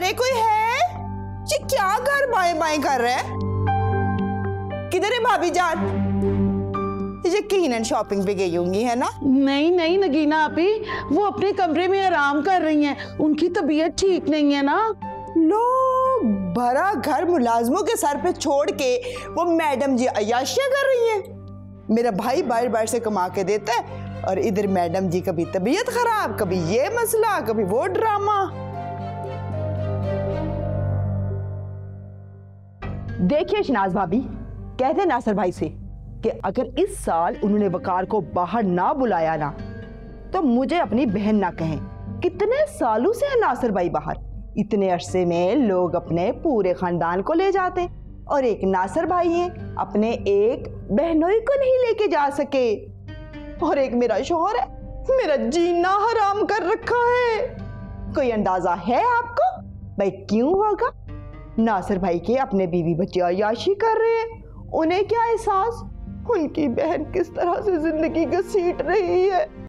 में कोई है? ये क्या घर बाएं बाएं कर रहा है? किधर है भाभी जान? यकीनन शॉपिंग पे गई होंगी, है ना? नहीं नहीं नगीना आपी, वो अपने कमरे में आराम कर रही हैं, उनकी तबीयत ठीक नहीं है ना। लोग भरा घर मुलाजमों के सर पे छोड़ के वो मैडम जी अय्याशियां कर रही हैं। मेरा भाई बाहर बाहर से कमा के देता है और इधर मैडम जी कभी तबीयत खराब, कभी ये मसला, कभी वो ड्रामा। देखिए शनाज भाभी, कहते नासिर भाई से कि अगर इस साल उन्होंने वकार को बाहर ना बुलाया ना तो मुझे अपनी बहन ना कहें। कितने सालों से है नासिर भाई बाहर, इतने अरसे में लोग अपने पूरे खानदान को ले जाते और एक नासिर भाई हैं, अपने एक बहनोई को नहीं लेके जा सके। और एक मेरा शौहर है, मेरा जीना हराम कर रखा है। कोई अंदाजा है आपको भाई क्यों होगा? नासिर भाई के अपने बीवी बच्चे अय्याशी कर रहे हैं, उन्हें क्या एहसास उनकी बहन किस तरह से जिंदगी घसीट रही है।